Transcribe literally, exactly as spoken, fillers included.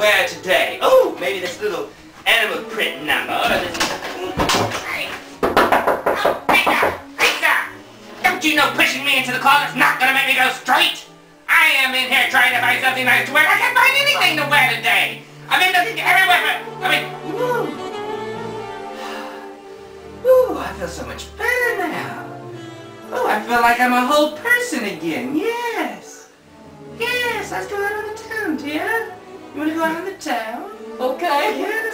wear today. Oh, maybe this little animal print number. Or this... Hey. Oh, Lisa! Lisa! Don't you know pushing me into the closet's not gonna make me go straight? I am in here trying to find something nice to wear. I can't find anything to wear today. I've been looking everywhere for... I mean... Woo. Ooh, I feel so much better now. Oh, I feel like I'm a whole person again. Yes. Yes, let's go out on the town, dear. You want to go out on the town? Okay. Yeah.